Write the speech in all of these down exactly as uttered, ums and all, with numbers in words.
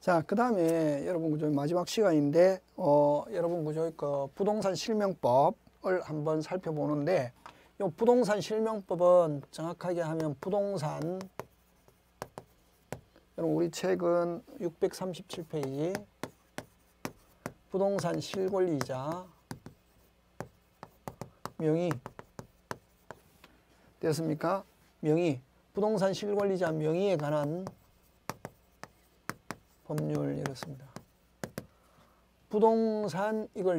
자, 그 다음에 여러분 그저 마지막 시간인데, 어, 여러분 그저 그 부동산 실명법을 한번 살펴보는데, 이 부동산 실명법은 정확하게 하면 부동산, 여러분 우리 책은 육백삼십칠 페이지, 부동산 실권리자, 명의, 됐습니까? 명의, 부동산 실권리자 명의에 관한 법률 이렇습니다. 부동산 이걸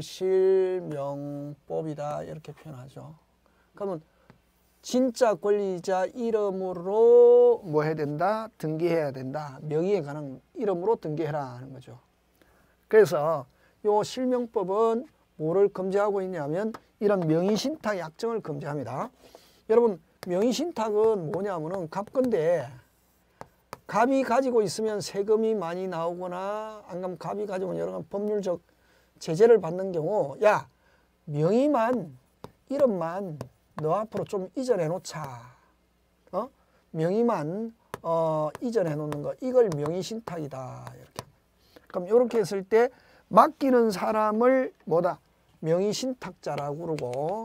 실명법이다 이렇게 표현하죠. 그러면 진짜 권리자 이름으로 뭐 해야 된다? 등기해야 된다. 명의에 관한 이름으로 등기해라 하는 거죠. 그래서 요 실명법은 뭐를 금지하고 있냐면 이런 명의신탁 약정을 금지합니다. 여러분 명의신탁은 뭐냐면은 갑건데 갑이 가지고 있으면 세금이 많이 나오거나 안 그러면 갑이 가지고 여러 가지 법률적 제재를 받는 경우, 야 명의만 이름만 너 앞으로 좀 이전해 놓자. 어? 명의만 어, 이전해 놓는 거, 이걸 명의신탁이다 이렇게. 그럼 이렇게 했을 때 맡기는 사람을 뭐다? 명의신탁자라고 그러고,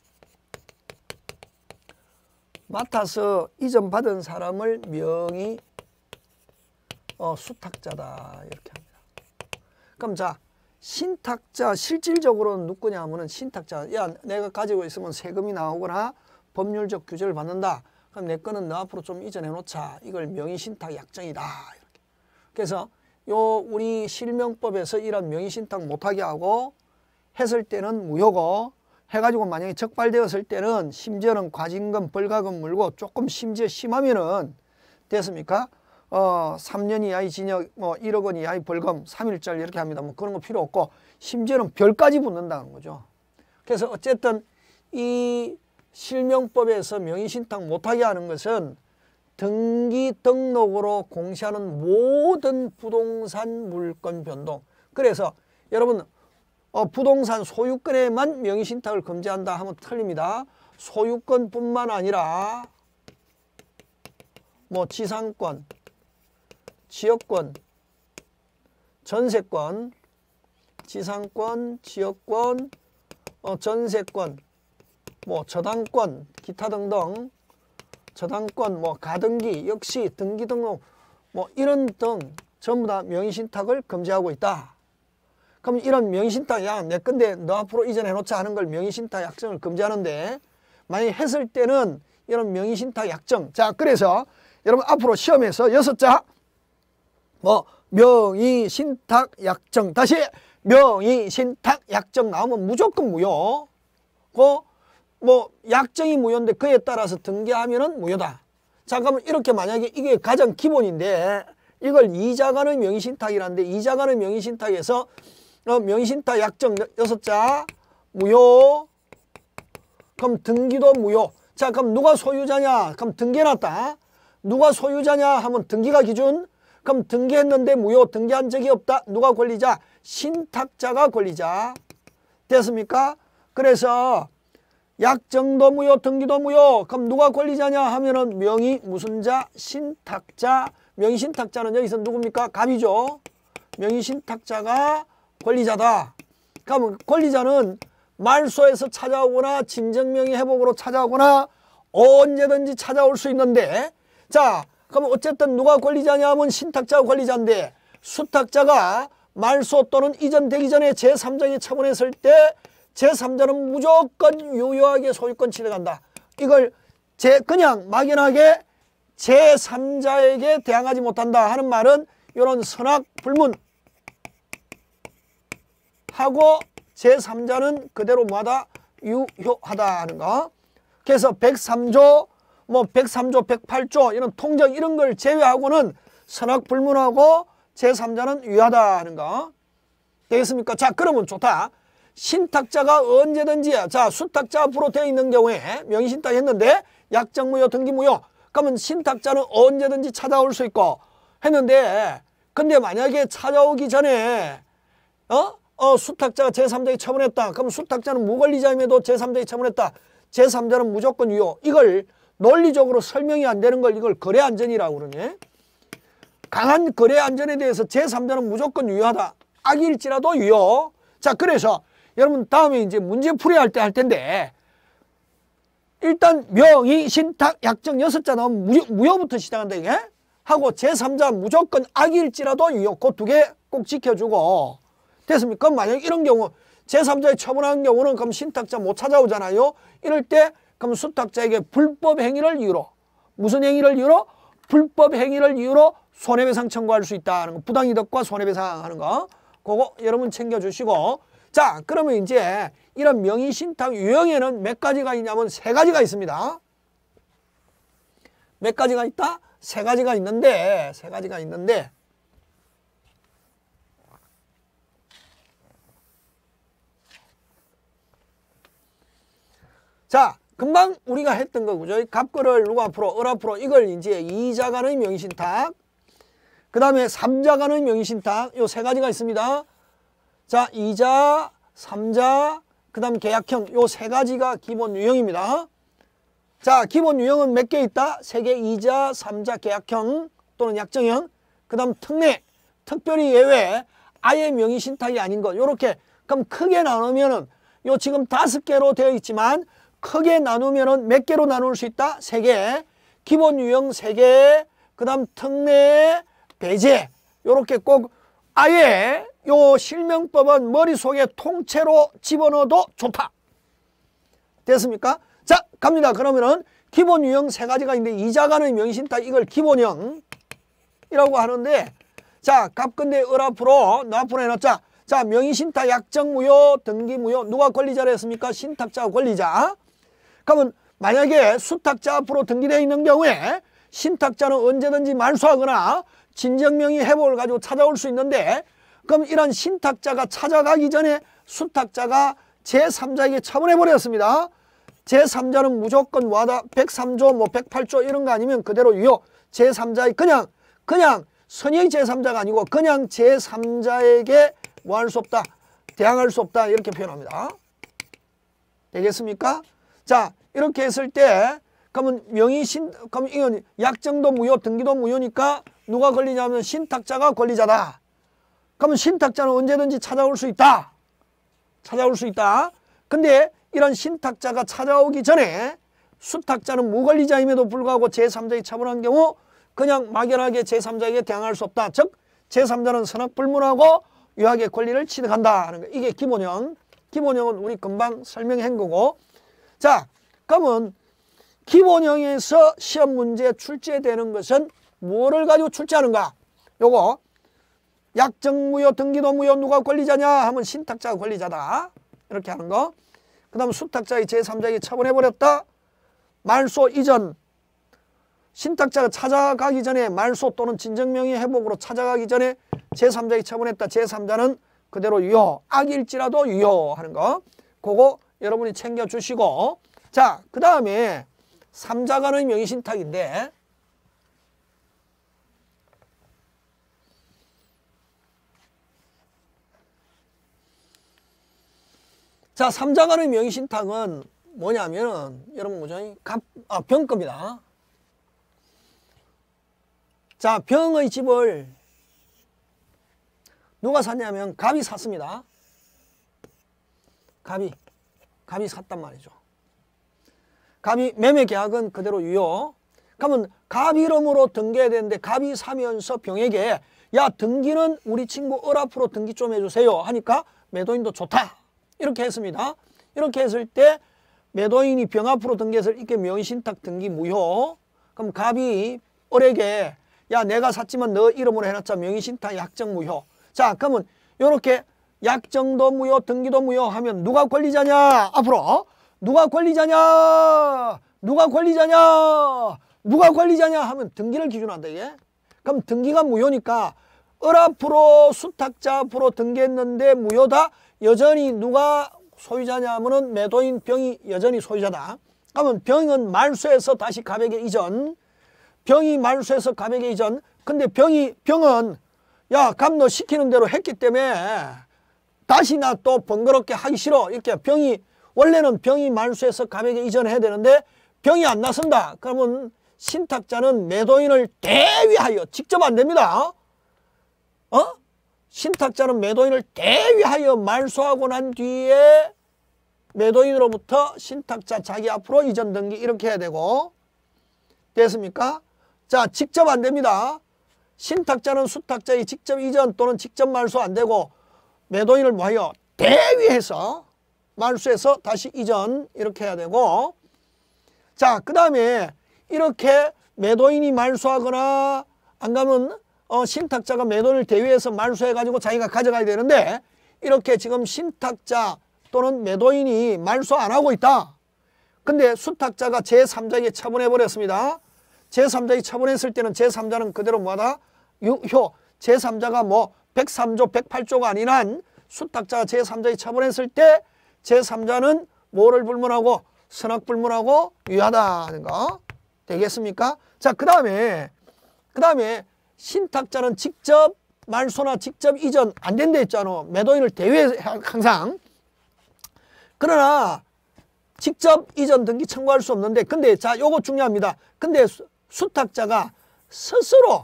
맡아서 이전 받은 사람을 명의 어, 수탁자다 이렇게 합니다. 그럼 자, 신탁자 실질적으로는 누구냐 하면은 신탁자, 야 내가 가지고 있으면 세금이 나오거나 법률적 규제를 받는다. 그럼 내 거는 너 앞으로 좀 이전해 놓자. 이걸 명의신탁 약정이다 이렇게. 그래서 요 우리 실명법에서 이런 명의신탁 못하게 하고 했을 때는 무효고, 해가지고 만약에 적발되었을 때는 심지어는 과징금, 벌가금 물고 조금 심지어 심하면은 됐습니까? 어, 삼 년 이하의 징역, 뭐 일억 원 이하의 벌금, 삼 일짜리 이렇게 합니다. 뭐 그런 거 필요 없고 심지어는 별까지 붙는다는 거죠. 그래서 어쨌든 이 실명법에서 명의신탁 못하게 하는 것은 등기 등록으로 공시하는 모든 부동산 물건 변동. 그래서 여러분 어, 부동산 소유권에만 명의신탁을 금지한다 하면 틀립니다. 소유권뿐만 아니라 뭐 지상권, 지역권, 전세권, 지상권, 지역권, 어, 전세권, 뭐 저당권, 기타 등등, 저당권, 뭐 가등기, 역시 등기 등록, 뭐 이런 등 전부 다 명의신탁을 금지하고 있다. 그럼 이런 명의신탁, 야, 내 건데 너 앞으로 이전해 놓자 하는 걸 명의신탁 약정을 금지하는데, 만약에 했을 때는 이런 명의신탁 약정. 자, 그래서 여러분 앞으로 시험에서 여섯 자, 뭐 명의신탁 약정, 다시 명의신탁 약정 나오면 무조건 무효. 그 뭐 약정이 무효인데 그에 따라서 등기하면은 무효다. 자, 그러면 이렇게 만약에 이게 가장 기본인데 이걸 이자간의 명의신탁이라는데, 이자간의 명의신탁에서 어, 명의신탁 약정 여섯 자 무효. 그럼 등기도 무효. 자, 그럼 누가 소유자냐? 그럼 등기해놨다. 누가 소유자냐 하면 등기가 기준. 그럼 등기했는데 무효, 등기한 적이 없다. 누가 권리자? 신탁자가 권리자. 됐습니까? 그래서 약정도 무효, 등기도 무효. 그럼 누가 권리자냐 하면은 명의 무슨 자? 신탁자. 명의신탁자는 여기서 누굽니까? 갑이죠. 명의신탁자가 권리자다. 그럼 권리자는 말소에서 찾아오거나 진정명의 회복으로 찾아오거나 언제든지 찾아올 수 있는데, 자, 그럼 어쨌든 누가 권리자냐 하면 신탁자가 권리자인데, 수탁자가 말소 또는 이전되기 전에 제삼자에게 처분했을 때 제삼자는 무조건 유효하게 소유권 취득한다. 이걸 제 그냥 막연하게 제삼자에게 대항하지 못한다 하는 말은 이런 선악 불문 하고 제삼자는 그대로 뭐하다? 유효하다 하는 거. 그래서 백삼 조, 뭐 백삼 조, 백팔 조 이런 통정 이런 걸 제외하고는 선악 불문하고 제삼자는 유효하다 하는 거. 되겠습니까? 자, 그러면 좋다. 신탁자가 언제든지, 자, 수탁자 앞으로 되어 있는 경우에 명의신탁 했는데 약정 무효, 등기 무효. 그러면 신탁자는 언제든지 찾아올 수 있고 했는데, 근데 만약에 찾아오기 전에 어? 어, 수탁자가 제삼자에게 처분했다. 그럼 수탁자는 무권리자임에도 제삼자에게 처분했다. 제삼자는 무조건 유효. 이걸 논리적으로 설명이 안 되는 걸 이걸 거래안전이라고 그러네. 강한 거래 안전에 대해서 제삼자는 무조건 유효하다. 악일지라도 유효. 자, 그래서 여러분 다음에 이제 문제 풀이할 때 할 텐데 일단 명의, 신탁, 약정 여섯 자 나오면 무효, 무효부터 시작한다 이게. 하고 제삼자 무조건 악일지라도 유효. 그 두 개 꼭 지켜주고 됐습니까? 만약 이런 경우 제삼자에 처분하는 경우는 그럼 신탁자 못 찾아오잖아요. 이럴 때 그럼 수탁자에게 불법 행위를 이유로 무슨 행위를 이유로? 불법 행위를 이유로 손해배상 청구할 수 있다는 거. 부당이득과 손해배상 하는 거. 그거 여러분 챙겨주시고. 자, 그러면 이제 이런 명의신탁 유형에는 몇 가지가 있냐면 세 가지가 있습니다. 몇 가지가 있다? 세 가지가 있는데, 세 가지가 있는데, 자, 금방 우리가 했던 거, 그죠? 갑거를 누가 앞으로, 을 앞으로, 이걸 이제 이자 간의 명의신탁, 그 다음에 삼자 간의 명의신탁, 요 세 가지가 있습니다. 자, 이자, 삼자, 그 다음 계약형, 요 세 가지가 기본 유형입니다. 자, 기본 유형은 몇 개 있다? 세 개, 이자, 삼자, 계약형 또는 약정형, 그 다음 특례, 특별히 예외, 아예 명의신탁이 아닌 것, 요렇게. 그럼 크게 나누면은, 요 지금 다섯 개로 되어 있지만, 크게 나누면은 몇 개로 나눌 수 있다? 세 개. 기본 유형 세 개, 그 다음 특례, 배제. 요렇게 꼭 아예 요 실명법은 머릿속에 통째로 집어넣어도 좋다. 됐습니까? 자, 갑니다. 그러면은 기본 유형 세 가지가 있는데 이자 간의 명의신탁 이걸 기본형이라고 하는데 자, 갑근대 을 앞으로 너 앞으로 해놨자. 자, 명의신탁 약정 무효, 등기 무효. 누가 권리자라 했습니까? 신탁자가 권리자. 그러면 만약에 수탁자 앞으로 등기되어 있는 경우에 신탁자는 언제든지 말소하거나 진정명의 회복을 가지고 찾아올 수 있는데 그럼 이런 신탁자가 찾아가기 전에 수탁자가 제삼자에게 처분해버렸습니다. 제삼자는 무조건 와다 백삼 조, 뭐 백팔 조 이런 거 아니면 그대로 유효. 제삼자의 그냥 그냥 선의의 제삼자가 아니고 그냥 제삼자에게 뭐 할 수 없다. 대항할 수 없다. 이렇게 표현합니다. 되겠습니까? 자, 이렇게 했을 때 그러면 명의신 그럼 이건 약정도 무효, 등기도 무효니까 누가 권리냐면 신탁자가 권리자다. 그러면 신탁자는 언제든지 찾아올 수 있다. 찾아올 수 있다. 근데 이런 신탁자가 찾아오기 전에 수탁자는 무권리자임에도 불구하고 제삼자에 처분한 경우 그냥 막연하게 제삼자에게 대항할 수 없다. 즉 제삼자는 선악불문하고 유하게 권리를 취득한다 하는 거. 이게 기본형. 기본형은 우리 금방 설명한 거고. 자, 그러면 기본형에서 시험 문제 출제되는 것은 뭐를 가지고 출제하는가? 요거 약정 무효, 등기도 무효, 누가 권리자냐 하면 신탁자가 권리자다. 이렇게 하는 거. 그 다음 수탁자의 제삼자에게 처분해버렸다. 말소 이전 신탁자가 찾아가기 전에 말소 또는 진정명의 회복으로 찾아가기 전에 제삼자에게 처분했다. 제삼자는 그대로 유효. 악일지라도 유효하는 거. 그거 여러분이 챙겨주시고 자, 그 다음에 삼자 간의 명의신탁인데 자, 삼자 간의 명의신탁은 뭐냐면 여러분 뭐죠? 갑, 아, 병급이다. 자, 병의 집을 누가 샀냐면 갑이 샀습니다. 갑이 갑이 샀단 말이죠. 갑이 매매 계약은 그대로 유효. 그러면 갑 이름으로 등기해야 되는데 갑이 사면서 병에게 야, 등기는 우리 친구 을 앞으로 등기 좀 해주세요 하니까 매도인도 좋다. 이렇게 했습니다. 이렇게 했을 때 매도인이 병 앞으로 등기해서 이렇게 명의신탁 등기 무효. 그럼 갑이 을에게 야, 내가 샀지만 너 이름으로 해놨자 명의신탁 약정 무효. 자, 그러면 이렇게 약정도 무효, 등기도 무효 하면 누가 권리자냐? 앞으로 누가 권리자냐? 누가 권리자냐? 누가 권리자냐 하면 등기를 기준으로 한다 이게. 그럼 등기가 무효니까 을 앞으로 수탁자 앞으로 등기했는데 무효다. 여전히 누가 소유자냐 하면은 매도인 병이 여전히 소유자다. 그러면 병은 말소해서 다시 갑에게 이전. 병이 말소해서 갑에게 이전. 근데 병이 병은 야, 갑 너 시키는 대로 했기 때문에 다시 나 또 번거롭게 하기 싫어. 이렇게 병이 원래는 병이 말소해서 갑에게 이전해야 되는데 병이 안 나선다. 그러면 신탁자는 매도인을 대위하여, 직접 안 됩니다. 어? 신탁자는 매도인을 대위하여 말소하고 난 뒤에 매도인으로부터 신탁자 자기 앞으로 이전 등기 이렇게 해야 되고, 됐습니까? 자, 직접 안 됩니다. 신탁자는 수탁자의 직접 이전 또는 직접 말소 안 되고 매도인을 뭐하여 대위해서 말소해서 다시 이전 이렇게 해야 되고, 자, 그 다음에 이렇게 매도인이 말소하거나 안 가면 어, 신탁자가 매도인을 대위해서 말소해가지고 자기가 가져가야 되는데, 이렇게 지금 신탁자 또는 매도인이 말소 안 하고 있다. 근데 수탁자가 제삼자에게 처분해 버렸습니다. 제삼자에게 처분했을 때는 제삼자는 그대로 뭐하다? 유효. 제삼자가 뭐 백삼조, 백팔조가 아닌 한 수탁자가 제삼자에게 처분했을 때 제삼자는 뭐를 불문하고? 선악불문하고 유효하다 하는 거. 되겠습니까? 자, 그 다음에 그 다음에 신탁자는 직접 말소나 직접 이전 안 된다 했잖아. 매도인을 대위해 항상. 그러나 직접 이전 등기 청구할 수 없는데, 근데 자, 요거 중요합니다. 근데 수, 수탁자가 스스로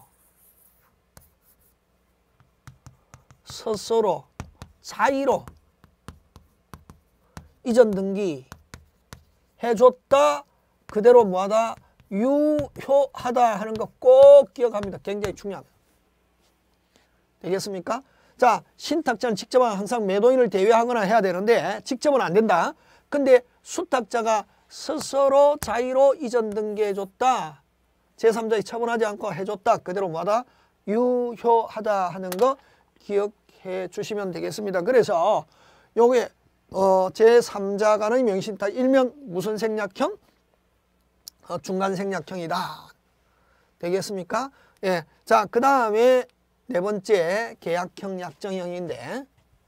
스스로 자의로 이전 등기 해줬다. 그대로 뭐하다? 유효하다 하는 거 꼭 기억합니다. 굉장히 중요합니다. 되겠습니까? 자, 신탁자는 직접은 항상 매도인을 대위하거나 해야 되는데 직접은 안 된다. 근데 수탁자가 스스로 자의로 이전 등기해줬다. 제삼자에 처분하지 않고 해줬다. 그대로 뭐하다? 유효하다 하는 거 기억해 주시면 되겠습니다. 그래서 요게 어, 제삼자 간의 명의신탁 일명 무슨 생략형? 어, 중간 생략형이다. 되겠습니까? 예. 자, 그 다음에 네 번째 계약형 약정형인데,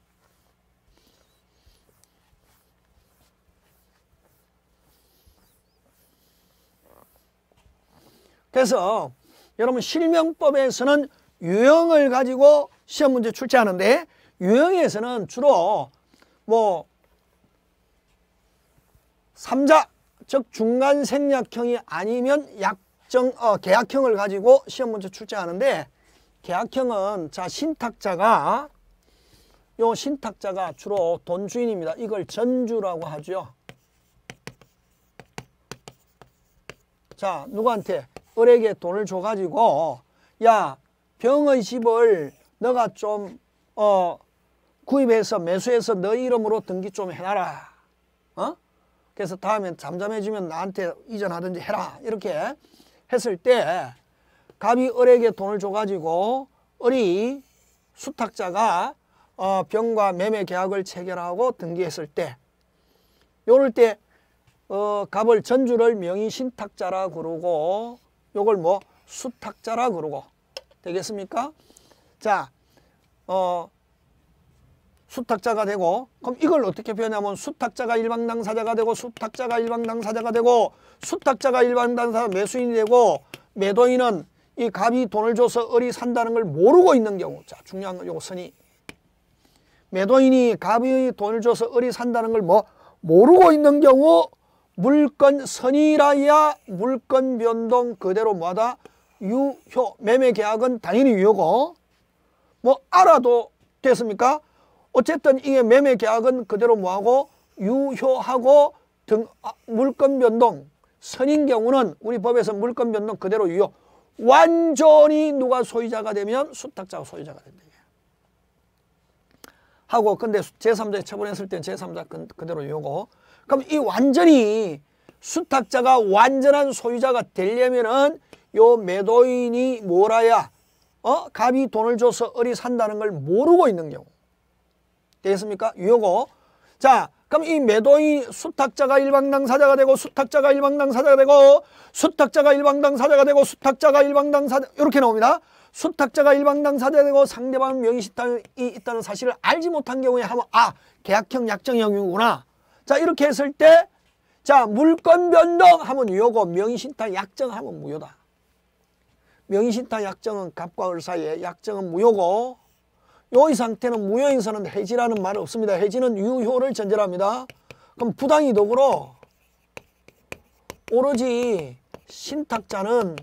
그래서 여러분 실명법에서는 유형을 가지고 시험 문제 출제하는데, 유형에서는 주로 뭐 삼자 즉 중간 생략형이 아니면 약정 어, 계약형을 가지고 시험 문제 출제하는데, 계약형은 자 신탁자가 요 신탁자가 주로 돈 주인입니다. 이걸 전주라고 하죠. 자, 누구한테? 을에게 돈을 줘가지고 야, 병의 집을 너가 좀 어, 구입해서 매수해서 너 이름으로 등기 좀 해놔라. 어? 그래서 다음엔 잠잠해지면 나한테 이전하든지 해라. 이렇게 했을 때 갑이 을에게 돈을 줘가지고 을이 수탁자가 어, 병과 매매 계약을 체결하고 등기했을 때, 요럴 때 어, 갑을 전주를 명의신탁자라 그러고 요걸 뭐 수탁자라 그러고. 되겠습니까? 자, 어, 수탁자가 되고, 그럼 이걸 어떻게 표현하면 수탁자가 일방당사자가 되고 수탁자가 일방당사자가 되고 수탁자가 일방당사자 매수인이 되고, 매도인은 이 갑이 돈을 줘서 을이 산다는 걸 모르고 있는 경우. 자, 중요한 건 요거 선이. 매도인이 갑이 돈을 줘서 을이 산다는 걸 뭐 모르고 있는 경우 물건 선이라야 물건 변동 그대로 뭐하다? 유효. 매매 계약은 당연히 유효고, 뭐 알아도 됐습니까? 어쨌든 이게 매매 계약은 그대로 뭐하고? 유효하고 등 아, 물건 변동 선인 경우는 우리 법에서 물건 변동 그대로 유효. 완전히 누가 소유자가 되면 수탁자가 소유자가 된다. 하고, 근데 제삼자에 처분했을 때 제삼자 그대로 유효고, 그럼 이 완전히 수탁자가 완전한 소유자가 되려면은 요 매도인이 뭐라야? 어? 갑이 돈을 줘서 을이 산다는 걸 모르고 있는 경우. 되겠습니까? 유효고. 자, 그럼 이 매도인 수탁자가 일방당사자가 되고 수탁자가 일방당사자가 되고 수탁자가 일방당사자가 되고 수탁자가 일방당사자 이렇게 나옵니다. 수탁자가 일방당사자가 되고 상대방 명의신탁이 있다는 사실을 알지 못한 경우에 하면 아, 계약형 약정형이구나. 자, 이렇게 했을 때 자, 물건 변동 하면 유효고 명의신탁 약정하면 무효다. 명의신탁 약정은 갑과 을 사이에, 약정은 무효고, 요 이 상태는 무효인서는 해지라는 말은 없습니다. 해지는 유효를 전제합니다. 그럼 부당이득으로 오로지 신탁자는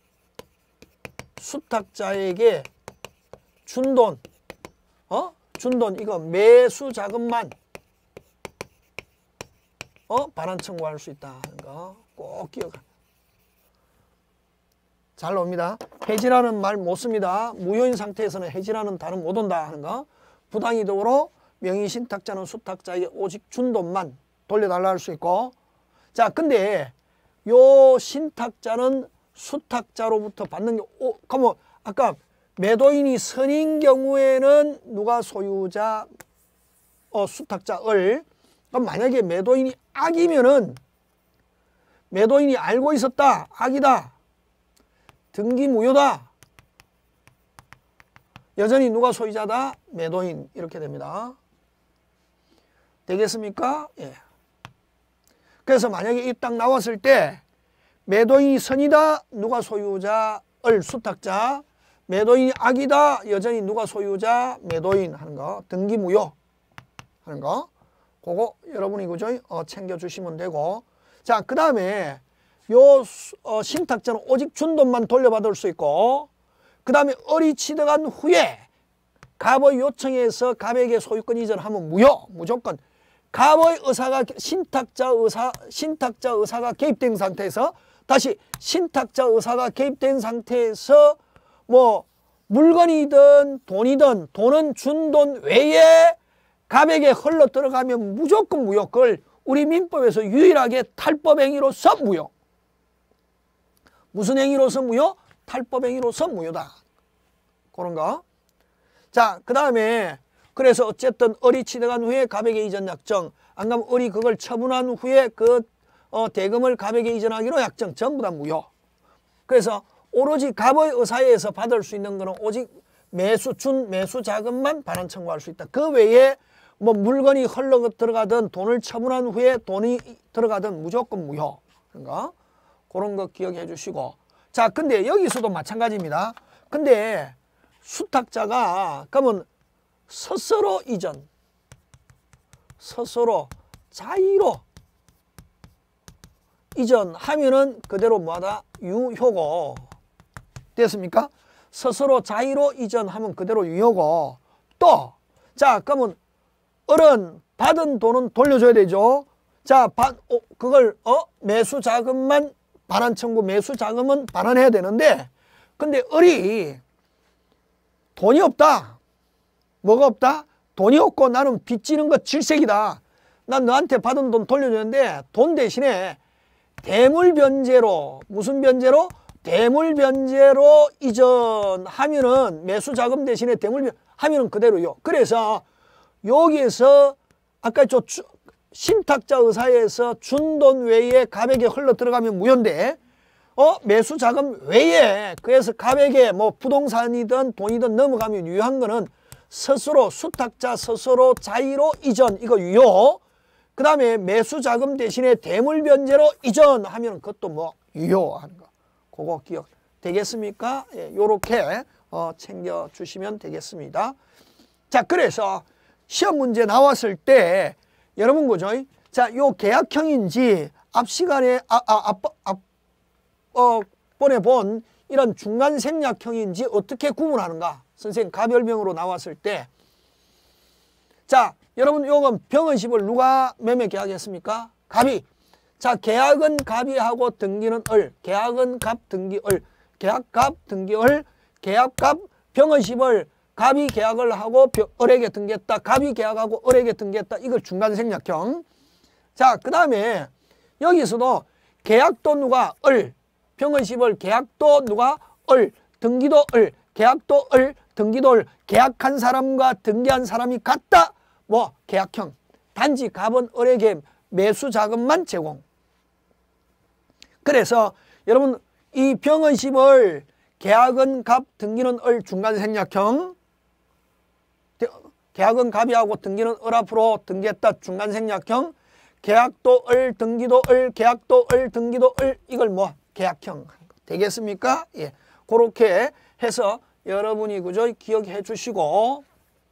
수탁자에게 준 돈, 어? 준 돈, 이거 매수 자금만 어? 반환 청구할 수 있다 하는 거 꼭 기억하. 잘 나옵니다. 해지라는 말 못 씁니다. 무효인 상태에서는 해지라는 단어 못 온다 하는 거. 부당이득으로 명의신탁자는 수탁자에게 오직 준 돈만 돌려달라 할 수 있고. 자, 근데 요 신탁자는 수탁자로부터 받는 게, 오, 그러면 아까 매도인이 선인 경우에는 누가 소유자, 어, 수탁자 을. 그럼 만약에 매도인이 악이면은 매도인이 알고 있었다, 악이다, 등기 무효다, 여전히 누가 소유자다, 매도인 이렇게 됩니다. 되겠습니까? 예. 그래서 만약에 이 딱 나왔을 때 매도인이 선이다, 누가 소유자, 을 수탁자, 매도인이 악이다, 여전히 누가 소유자, 매도인 하는 거, 등기 무효 하는 거, 그거 여러분이 그죠? 어, 챙겨주시면 되고. 자, 그 다음에 요 어, 신탁자는 오직 준 돈만 돌려받을 수 있고, 그 다음에 을이 취득한 후에 갑의 요청에서 갑에게 소유권 이전하면 무효, 무조건. 갑의 의사가, 신탁자 의사, 신탁자 의사가 개입된 상태에서, 다시 신탁자 의사가 개입된 상태에서 뭐 물건이든 돈이든, 돈은 준 돈 외에 갑에게 흘러 들어가면 무조건 무효. 그걸 우리 민법에서 유일하게 탈법행위로서 무효. 무슨 행위로서 무효? 탈법행위로서 무효다. 그런 거. 자, 그 다음에 그래서 어쨌든 을이 취득한 후에 갑에게 이전 약정, 안 가면 을이 그걸 처분한 후에 그 어, 대금을 갑에게 이전하기로 약정, 전부 다 무효. 그래서 오로지 갑의 의사에 의해서 받을 수 있는 거는 오직 매수, 준 매수 자금만 반환 청구할 수 있다. 그 외에 뭐 물건이 흘러 들어가든 돈을 처분한 후에 돈이 들어가든 무조건 무효. 그런가? 그런 거 기억해 주시고. 자, 근데 여기서도 마찬가지입니다. 근데 수탁자가 그러면 스스로 이전, 스스로 자의로 이전하면은 그대로 뭐하다? 유효고. 됐습니까? 스스로 자의로 이전하면 그대로 유효고. 또, 자, 그러면 을은 받은 돈은 돌려줘야 되죠. 자, 받, 어, 그걸, 어, 매수 자금만, 반환 청구 매수 자금은 반환해야 되는데, 근데 을이 돈이 없다. 뭐가 없다? 돈이 없고 나는 빚지는 거 질색이다. 난 너한테 받은 돈 돌려주는데 돈 대신에 대물 변제로, 무슨 변제로? 대물 변제로 이전하면은 매수 자금 대신에 대물 변 하면은 그대로요. 그래서 여기에서 아까 저 주, 신탁자 의사에서 준 돈 외에 갑에게 흘러 들어가면 무효인데, 어 매수 자금 외에 그래서 갑에게 뭐 부동산이든 돈이든 넘어가면 유효한 거는 스스로 수탁자 스스로 자의로 이전, 이거 유효. 그 다음에 매수 자금 대신에 대물 변제로 이전하면 그것도 뭐 유효하는 거. 그거 기억 되겠습니까? 예, 요렇게 어, 챙겨 주시면 되겠습니다. 자, 그래서 시험 문제 나왔을 때 여러분 그죠? 자, 요 계약형인지 앞 시간에 아, 아, 앞, 앞, 어, 번에 본 이런 중간 생략형인지 어떻게 구분하는가? 선생님 가별명으로 나왔을 때, 자, 여러분 요건 병은십을 누가 매매 계약했습니까? 갑이. 자, 계약은 갑이 하고 등기는 을. 계약은 갑, 등기 을. 계약갑, 등기 을. 계약갑, 병은십을 갑이 계약을 하고 을에게 등기했다. 갑이 계약하고 을에게 등기했다. 이걸 중간 생략형. 자, 그 다음에 여기서도 계약도 누가 을. 병은십을 계약도 누가 을. 등기도 을. 계약도 을. 등기도 을. 계약한 사람과 등기한 사람이 같다. 뭐 계약형. 단지 갑은 을에게 매수 자금만 제공. 그래서 여러분 이 병은십을 계약은 갑, 등기는 을 중간 생략형. 계약은 갑이하고 등기는 을 앞으로 등기했다 중간 생략형. 계약도 을, 등기도 을, 계약도 을, 등기도 을. 이걸 뭐 계약형 되겠습니까? 예, 그렇게 해서 여러분이 그저 기억해 주시고,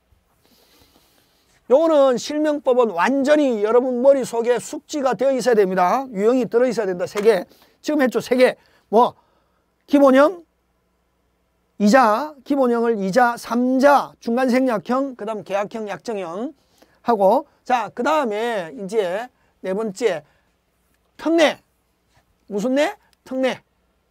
요거는 실명법은 완전히 여러분 머릿속에 숙지가 되어 있어야 됩니다. 유형이 들어 있어야 된다. 세 개. 지금 했죠. 세 개. 뭐 기본형, 이자, 기본형을 이자, 삼자, 중간생략형, 그 다음 계약형, 약정형 하고, 자, 그 다음에 이제 네 번째 특례. 무슨 례? 특례.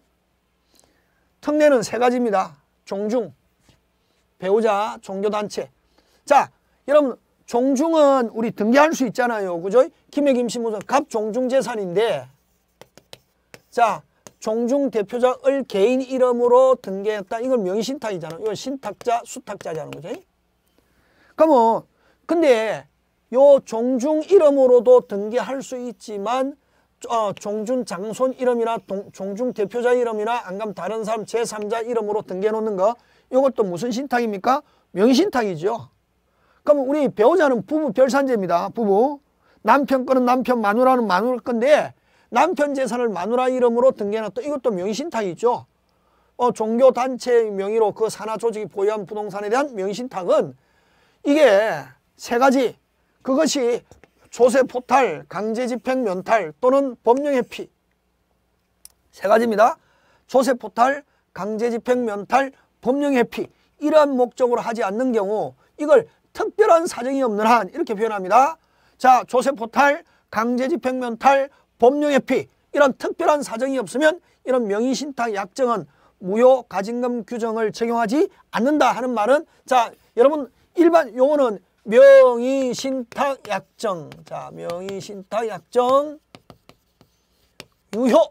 특례는 세 가지입니다. 종중, 배우자, 종교단체. 자, 여러분 종중은 우리 등기할 수 있잖아요. 그죠? 김해 김씨무슨 갑 종중재산인데, 자, 종중 대표자을 개인 이름으로 등기했다. 이건 명의신탁이잖아요. 이건 신탁자, 수탁자잖아요. 그죠? 그러면 근데 요 종중 이름으로도 등기할 수 있지만 어, 종중 장손 이름이나 동, 종중 대표자 이름이나 안 그러면 다른 사람 제삼자 이름으로 등기해 놓는 거, 이것도 무슨 신탁입니까? 명의신탁이죠. 그럼 우리 배우자는 부부 별산제입니다. 부부. 남편 거는 남편, 마누라는 마누라 건데 남편 재산을 마누라 이름으로 등기해놨다. 이것도 명의신탁이죠. 어, 종교단체 명의로 그 산하 조직이 보유한 부동산에 대한 명의신탁은 이게 세 가지. 그것이 조세포탈, 강제집행 면탈 또는 법령회피. 세 가지입니다. 조세포탈, 강제집행 면탈, 법령회피. 이러한 목적으로 하지 않는 경우 이걸 특별한 사정이 없는 한 이렇게 표현합니다. 자, 조세포탈, 강제집행 면탈, 법령회피. 이런 특별한 사정이 없으면 이런 명의신탁 약정은 무효 가징금 규정을 적용하지 않는다 하는 말은, 자, 여러분 일반 용어는 명의신탁 약정. 자, 명의신탁 약정 유효.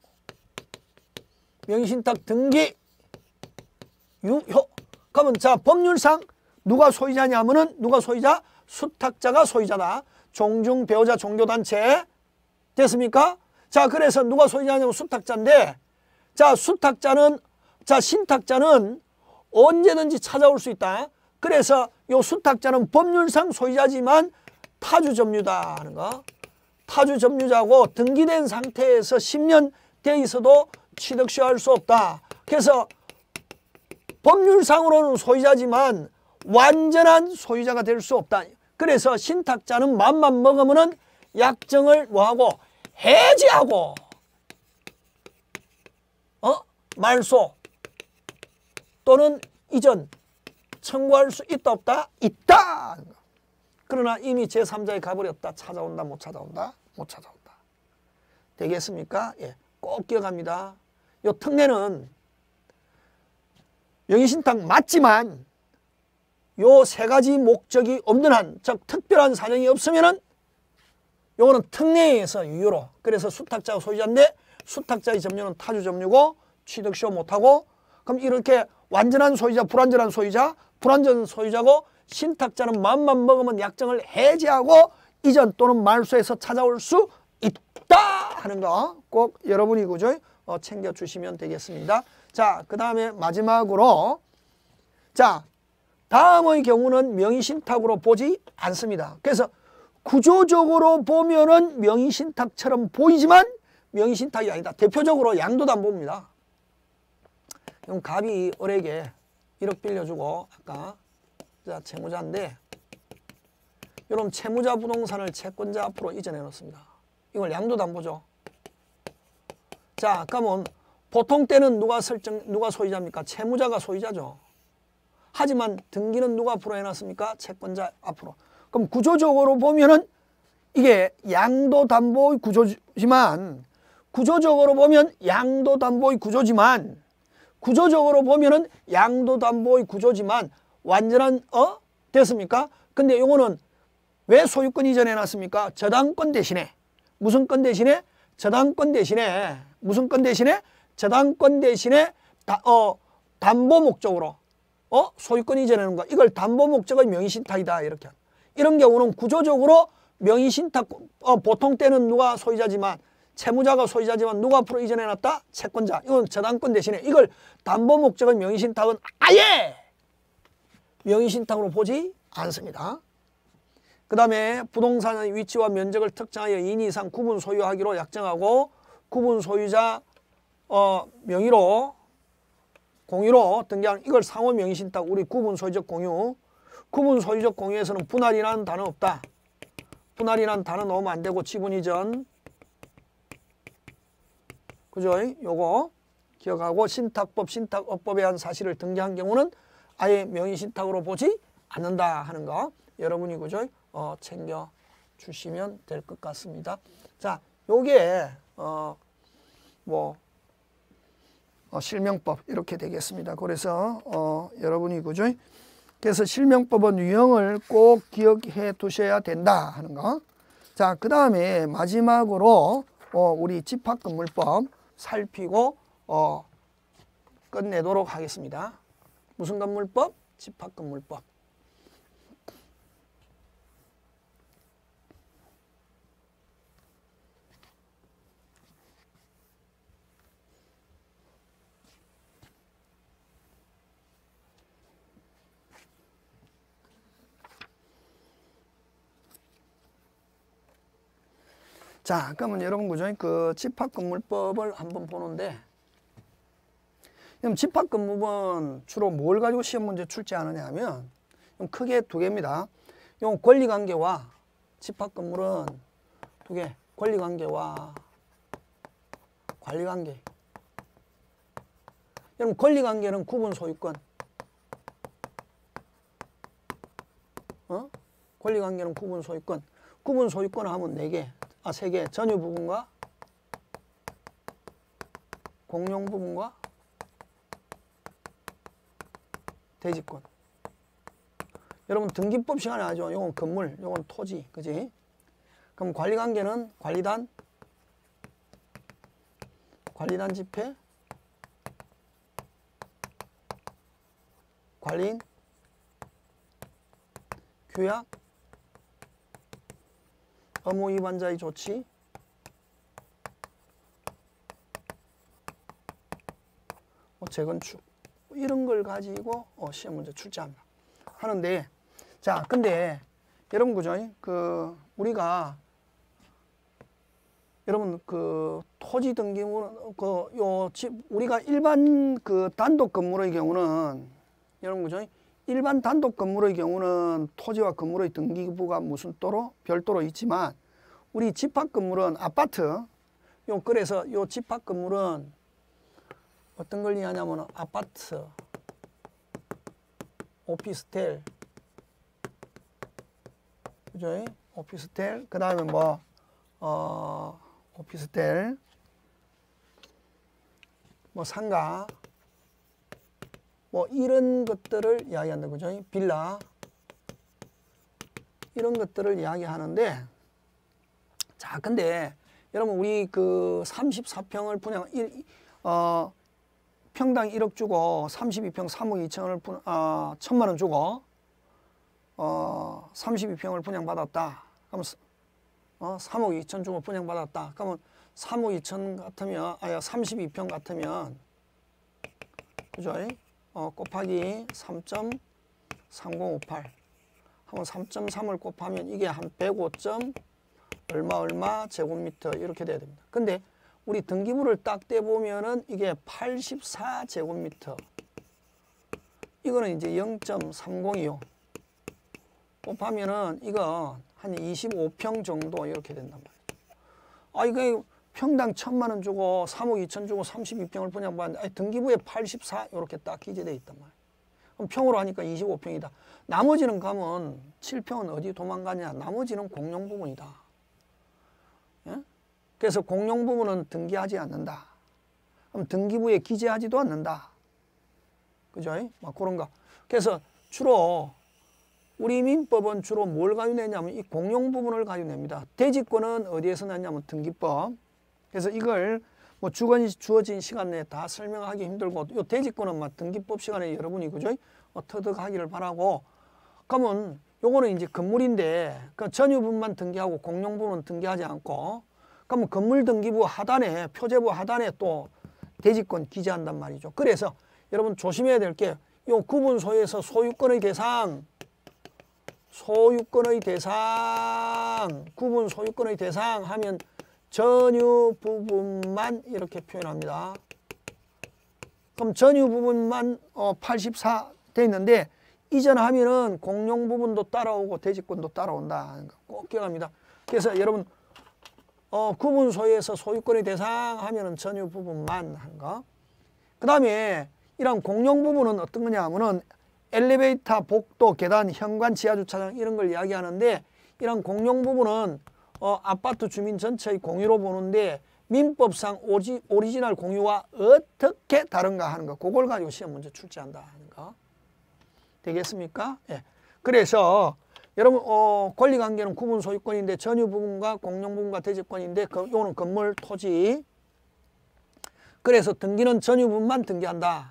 명의신탁 등기 유효. 그러면 자, 법률상 누가 소유자냐 하면은 누가 소유자? 수탁자가 소유자다. 종중, 배우자, 종교단체. 됐습니까? 자, 그래서 누가 소유자냐면 수탁자인데, 자, 수탁자는, 자, 신탁자는 언제든지 찾아올 수 있다. 그래서 요 수탁자는 법률상 소유자지만 타주 점유다 하는 거. 타주 점유자고 등기된 상태에서 십 년 돼 있어도 취득 시효할 수 없다. 그래서 법률상으로는 소유자지만 완전한 소유자가 될 수 없다. 그래서 신탁자는 맘만 먹으면은 약정을 뭐하고 해지하고 어? 말소 또는 이전 청구할 수 있다 없다? 있다. 그러나 이미 제삼자에 가버렸다. 찾아온다 못 찾아온다? 못 찾아온다. 되겠습니까? 예, 꼭 기억합니다. 요 특례는 명의신탁 맞지만 요 세 가지 목적이 없는 한, 즉 특별한 사정이 없으면은 요거는 특례에서 유효로. 그래서 수탁자가 소유자인데 수탁자의 점유는 타주 점유고 취득시효 못하고, 그럼 이렇게 완전한 소유자, 불완전한 소유자, 불완전 소유자고 신탁자는 마음만 먹으면 약정을 해지하고 이전 또는 말소해서 찾아올 수 있다 하는 거 꼭 여러분이 그죠? 어, 챙겨주시면 되겠습니다. 자, 그 다음에 마지막으로, 자, 다음의 경우는 명의신탁으로 보지 않습니다. 그래서 구조적으로 보면은 명의신탁처럼 보이지만 명의신탁이 아니다. 대표적으로 양도담보입니다. 그럼 갑이 을에게 일억 빌려주고 아까 자, 채무자인데 이런 채무자 부동산을 채권자 앞으로 이전해 놓습니다. 이걸 양도담보죠. 자, 그러면 보통 때는 누가 설정 누가 소유자입니까? 채무자가 소유자죠. 하지만 등기는 누가 앞으로 해놨습니까? 채권자 앞으로. 그럼 구조적으로 보면은 이게 양도담보의 구조지만, 구조적으로 보면 양도담보의 구조지만, 구조적으로 보면은 양도담보의 구조지만 완전한 어 됐습니까? 근데 요거는 왜 소유권 이전해 놨습니까? 저당권 대신에 무슨 건 대신에 저당권 대신에 무슨 건 대신에 저당권 대신에 다, 어 담보 목적으로 어 소유권 이전하는 거, 이걸 담보 목적의 명의신탁이다 이렇게. 이런 경우는 구조적으로 명의신탁, 어, 보통 때는 누가 소유자지만 채무자가 소유자지만 누가 앞으로 이전해놨다? 채권자. 이건 저당권 대신에 이걸 담보 목적의 명의신탁은 아예 명의신탁으로 보지 않습니다. 그 다음에 부동산의 위치와 면적을 특정하여 이 인 이상 구분 소유하기로 약정하고 구분 소유자 어, 명의로 공유로 등기하는, 이걸 상호 명의신탁, 우리 구분 소유적 공유. 구분 소유적 공유에서는 분할이라는 단어 없다. 분할이라는 단어 넣으면 안 되고 지분 이전, 그죠? 요거 기억하고 신탁법, 신탁업법에 의한 사실을 등기한 경우는 아예 명의신탁으로 보지 않는다 하는 거 여러분이 그죠? 어, 챙겨 주시면 될 것 같습니다. 자, 요게 어, 뭐 어, 실명법 이렇게 되겠습니다. 그래서 어, 여러분이 그죠? 그래서 실명법은 유형을 꼭 기억해 두셔야 된다 하는 거. 자, 그 다음에 마지막으로 어, 우리 집합건물법 살피고 어, 끝내도록 하겠습니다. 무슨 건물법? 집합건물법. 자, 그러면 여러분 그죠? 그 집합건물법을 한번 보는데, 그럼 집합건물은 주로 뭘 가지고 시험 문제 출제하느냐 하면 크게 두 개입니다. 요 권리관계와 집합건물은 두 개, 권리관계와 관리관계. 여러분 권리관계는 구분 소유권, 어? 권리관계는 구분 소유권, 구분 소유권을 하면 네 개. 아, 세 개. 전유 부분과 공용 부분과 대지권. 여러분 등기법 시간에 하죠. 요건 건물, 요건 토지, 그지? 그럼 관리관계는 관리단, 관리단 집회, 관리인, 규약, 의무 위반자의 조치, 뭐 재건축 이런 걸 가지고 어, 시험 문제 출제합니다. 하는데 자, 근데 여러분 그죠? 그 우리가 여러분 그 토지 등기물 그요 집 우리가 일반 그 단독 건물의 경우는 여러분 그죠? 일반 단독 건물의 경우는 토지와 건물의 등기부가 무슨 또로 별도로 있지만 우리 집합 건물은 아파트 요 그래서 요 집합 건물은 어떤 걸 이해하냐면 아파트, 오피스텔, 그죠? 오피스텔 그 다음에 뭐 어, 오피스텔, 뭐 상가. 뭐 이런 것들을 이야기한다, 그죠? 빌라 이런 것들을 이야기하는데, 자, 근데 여러분 우리 그 삼십사 평을 분양 일, 어, 평당 일억 주고 삼십이 평 삼억 이천을 분, 어, 천만 원 주고 어, 삼십이 평을 분양받았다. 그러면 어, 삼억 이천 주고 분양받았다. 그러면 삼억 이천 같으면 아야 삼십이 평 같으면 그죠? 어, 곱하기 삼 점 삼공오팔 하면 삼 점 삼을 곱하면 이게 한 백오 점 얼마 얼마 제곱미터 이렇게 돼야 됩니다. 근데 우리 등기부를 딱 떼보면은 이게 팔십사 제곱미터. 이거는 이제 영 점 삼공이요. 곱하면은 이거 한 이십오 평 정도 이렇게 된단 말이에요. 아, 이거 평당 천만 원 주고 삼억 이천 주고 삼십이 평을 분양받는데 아니, 등기부에 팔십사 이렇게 딱 기재되어 있단 말이에요. 그럼 평으로 하니까 이십오 평이다. 나머지는 가면 칠 평은 어디 도망가냐? 나머지는 공용 부분이다. 예? 그래서 공용 부분은 등기하지 않는다. 그럼 등기부에 기재하지도 않는다. 그죠? 막 그런 거. 그래서 주로 우리 민법은 주로 뭘 가져내냐면 이 공용 부분을 가져냅니다. 대지권은 어디에서 났냐면 등기법. 그래서 이걸 뭐 주거니 주어진 시간 내에 다 설명하기 힘들고 요 대지권은 막 등기법 시간에 여러분이 그죠? 어, 터득하기를 바라고. 그러면 요거는 이제 건물인데 그 전유분만 등기하고 공용 부분은 등기하지 않고 그러면 건물 등기부 하단에 표제부 하단에 또 대지권 기재한단 말이죠. 그래서 여러분 조심해야 될 게 요 구분 소유에서 소유권의 대상 소유권의 대상 구분 소유권의 대상 하면 전유 부분만 이렇게 표현합니다. 그럼 전유 부분만 어, 팔십사 돼 있는데 이전하면은 공용 부분도 따라오고 대지권도 따라온다. 꼭 기억합니다. 그래서 여러분 어, 구분 소유에서 소유권의 대상 하면은 전유 부분만 한 거. 그 다음에 이런 공용 부분은 어떤 거냐 하면은 엘리베이터, 복도, 계단, 현관, 지하주차장 이런 걸 이야기하는데 이런 공용 부분은 어, 아파트 주민 전체의 공유로 보는데 민법상 오지, 오리지널 공유와 어떻게 다른가 하는 거. 그걸 가지고 시험 문제 출제한다 하는 거. 되겠습니까? 예. 그래서 여러분 어, 권리관계는 구분 소유권인데 전유 부분과 공용 부분과 대지권인데 그, 이거는 건물, 토지. 그래서 등기는 전유 부분만 등기한다.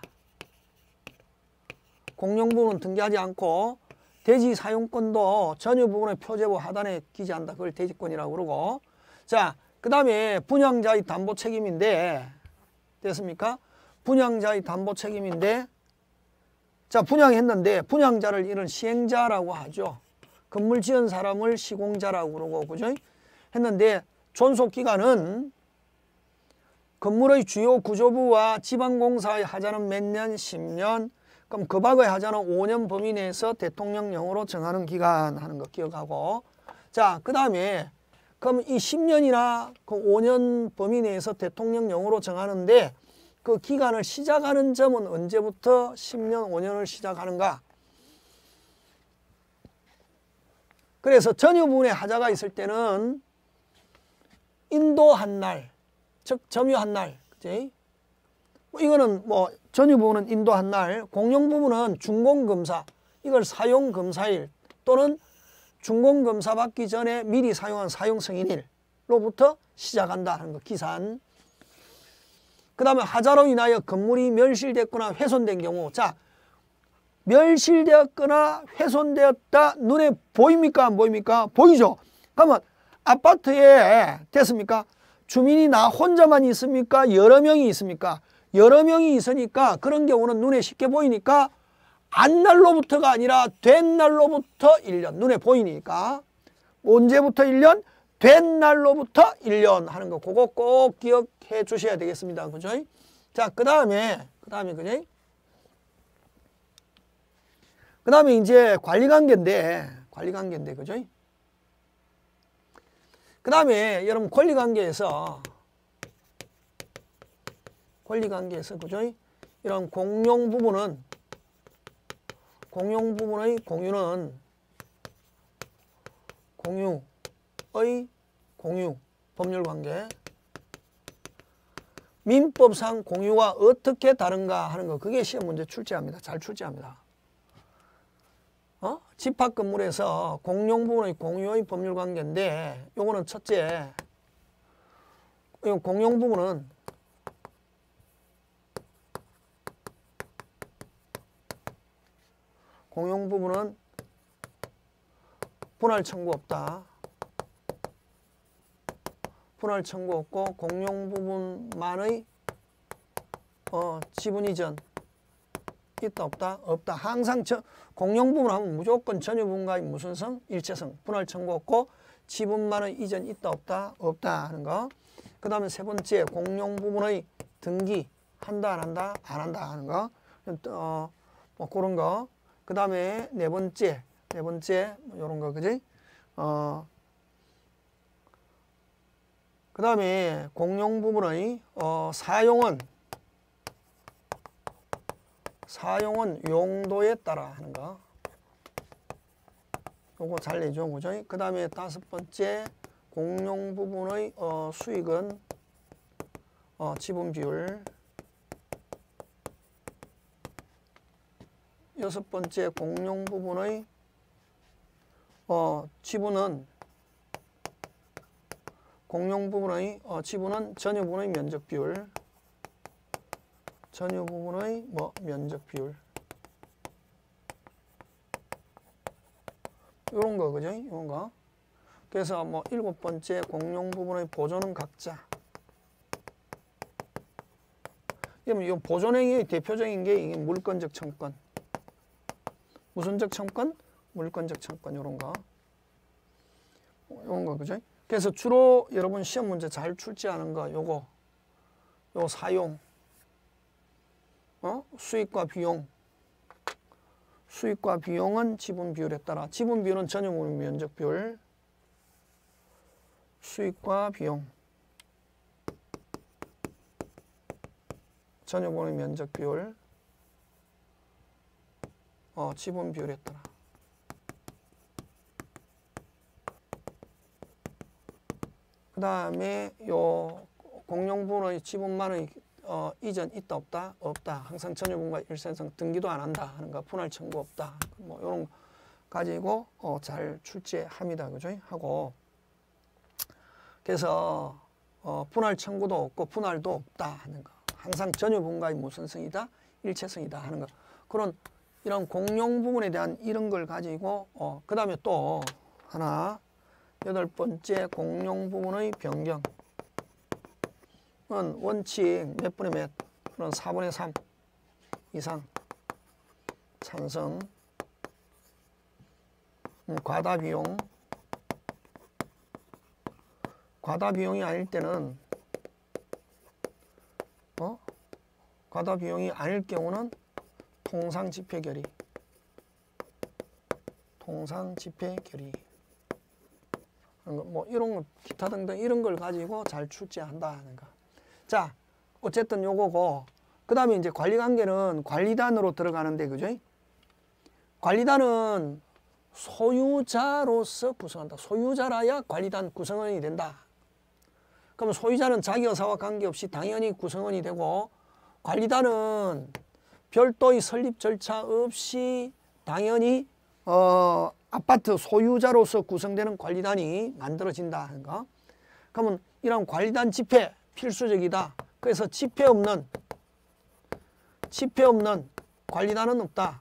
공용 부분은 등기하지 않고 대지 사용권도 전유 부분의 표제부 하단에 기재한다. 그걸 대지권이라고 그러고. 자, 그 다음에 분양자의 담보 책임인데 됐습니까? 분양자의 담보 책임인데 자, 분양했는데 분양자를 이런 시행자라고 하죠. 건물 지은 사람을 시공자라고 그러고 그죠? 했는데 존속기간은 건물의 주요 구조부와 지방공사의 하자는 몇 년? 십 년. 그럼 그 밖의 하자는 오 년 범위 내에서 대통령령으로 정하는 기간 하는 거 기억하고. 자, 그 다음에 그럼 이 십 년이나 그 오 년 범위 내에서 대통령령으로 정하는데 그 기간을 시작하는 점은 언제부터 십 년, 오 년을 시작하는가? 그래서 전유 부분에 하자가 있을 때는 인도한 날, 즉 점유한 날, 그치? 이거는 뭐 전유 부분은 인도한 날, 공용 부분은 준공검사, 이걸 사용검사일 또는 준공검사 받기 전에 미리 사용한 사용승인일로부터 시작한다 하는 거, 기산. 그 다음에 하자로 인하여 건물이 멸실됐거나 훼손된 경우. 자, 멸실되었거나 훼손되었다 눈에 보입니까? 안 보입니까? 보이죠? 그러면 아파트에 됐습니까? 주민이 나 혼자만 있습니까? 여러 명이 있습니까? 여러 명이 있으니까 그런 경우는 눈에 쉽게 보이니까 안 날로부터가 아니라 된 날로부터 일 년. 눈에 보이니까. 언제부터 일 년? 된 날로부터 일 년 하는 거. 그거 꼭 기억해 주셔야 되겠습니다. 그죠? 자, 그 다음에, 그 다음에, 그죠? 그 다음에 이제 관리관계인데, 관리관계인데, 그죠? 그 다음에 여러분 권리관계에서, 권리관계에서, 그죠? 이런 공용 부분은, 공용 부분의 공유는, 공유의 공유, 법률관계. 민법상 공유와 어떻게 다른가 하는 거. 그게 시험 문제 출제합니다. 잘 출제합니다. 어? 집합 건물에서 공용 부분의 공유의 법률관계인데 요거는 첫째, 이 공용 부분은 공용 부분은 분할 청구 없다. 분할 청구 없고 공용 부분만의 어, 지분 이전 있다 없다? 없다. 항상 저, 공용 부분 하면 무조건 전유 부분과의 무슨 성? 일체성. 분할 청구 없고 지분만의 이전 있다 없다? 없다 하는 거. 그 다음에 세 번째 공용 부분의 등기 한다 안 한다? 안 한다 하는 거. 어, 뭐 그런 거. 그 다음에 네 번째 네 번째 뭐 요런 거 그지? 어, 그 다음에 공용 부분의 어, 사용은 사용은 용도에 따라 하는 거. 요거 잘 내죠, 그죠? 그 다음에 다섯 번째 공용 부분의 어, 수익은 어, 지분 비율. 여섯 번째 공용 부분의 어, 지분은 공용 부분의 어, 지분은 전유 부분의 면적 비율. 전유 부분의 뭐 면적 비율. 요런 거, 그죠? 요런 거. 그래서 뭐 일곱 번째 공용 부분의 보존은 각자. 그러면 이 보존행위의 대표적인 게 이게 물권적 청권. 무슨적 청권? 물권적 청권, 요런 거. 요런 거, 그죠? 그래서 주로 여러분 시험 문제 잘 출제하는 거, 요거. 요 사용. 어? 수익과 비용. 수익과 비용은 지분 비율에 따라. 지분 비율은 전유 부분 면적 비율. 수익과 비용, 전유분의 면적 비율, 어, 지분 비율에 따라. 그 다음에 요 공용분의 지분만의 어, 이전 있다 없다? 없다. 항상 전유분과 일선성 등기도 안 한다 하는 거, 분할 청구 없다. 뭐 이런 거 가지고 어, 잘 출제합니다. 그죠? 하고 그래서 어, 분할 청구도 없고 분할도 없다 하는 거. 항상 전유분과의 무선성이다, 일체성이다 하는 거. 그런 이런 공용 부분에 대한 이런 걸 가지고 어, 그 다음에 또 하나 여덟 번째 공용 부분의 변경. 원칙 몇 분의 몇? 그런 사분의 삼 이상 찬성. 음, 과다 비용. 과다 비용이 아닐 때는 어? 과다 비용이 아닐 경우는 통상 집회 결의. 통상 집회 결의. 뭐 이런 거 기타 등등 이런 걸 가지고 잘 출제한다 하는 거. 자, 어쨌든 요거고 그 다음에 이제 관리관계는 관리단으로 들어가는데 그죠? 관리단은 소유자로서 구성한다. 소유자라야 관리단 구성원이 된다. 그러면 소유자는 자기 의사와 관계없이 당연히 구성원이 되고 관리단은 별도의 설립 절차 없이 당연히 어, 아파트 소유자로서 구성되는 관리단이 만들어진다 하는 거. 그러면 이런 관리단 집회 필수적이다. 그래서 집회 없는 집회 없는 관리단은 없다.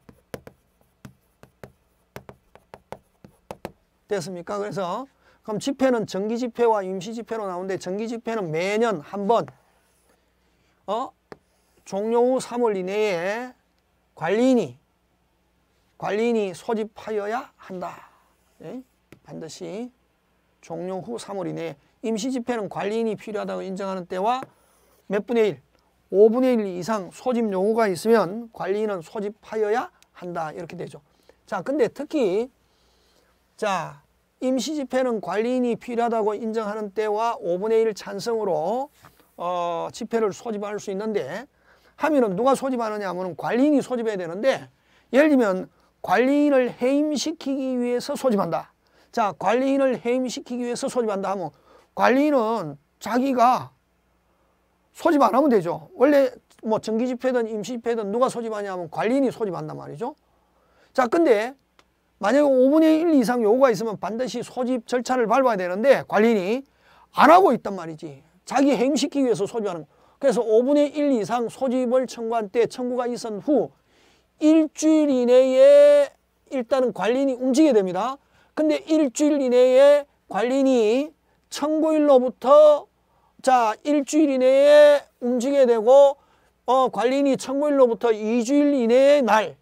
됐습니까? 그래서 그럼 집회는 정기 집회와 임시 집회로 나오는데 정기 집회는 매년 한 번 어? 종료 후 삼 월 이내에 관리인이 관리인이 소집하여야 한다. 예? 반드시 종료 후 삼 월 이내에. 임시 집회는 관리인이 필요하다고 인정하는 때와 몇 분의 일, 오분의 일 이상 소집 요구가 있으면 관리인은 소집하여야 한다. 이렇게 되죠. 자, 근데 특히 자, 임시 집회는 관리인이 필요하다고 인정하는 때와 오분의 일 찬성으로 어, 집회를 소집할 수 있는데 하면은 누가 소집하느냐 하면 관리인이 소집해야 되는데 예를 들면 관리인을 해임시키기 위해서 소집한다. 자, 관리인을 해임시키기 위해서 소집한다 하면 관리인은 자기가 소집 안 하면 되죠. 원래 뭐 정기 집회든 임시 집회든 누가 소집하냐 하면 관리인이 소집한단 말이죠. 자, 근데 만약에 오분의 일 이상 요구가 있으면 반드시 소집 절차를 밟아야 되는데 관리인이 안 하고 있단 말이지. 자기 해임시키기 위해서 소집하는 거. 그래서 오분의 일 이상 소집을 청구한 때 청구가 있은 후 일주일 이내에 일단은 관리인이 움직여야 됩니다. 근데 일주일 이내에 관리인이 청구일로부터 자 일주일 이내에 움직여야 되고 어, 관리인이 청구일로부터 이주일 이내의 날을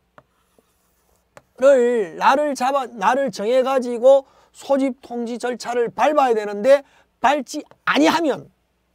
날을 잡아 날을 정해 가지고 소집 통지 절차를 밟아야 되는데 밟지 아니하면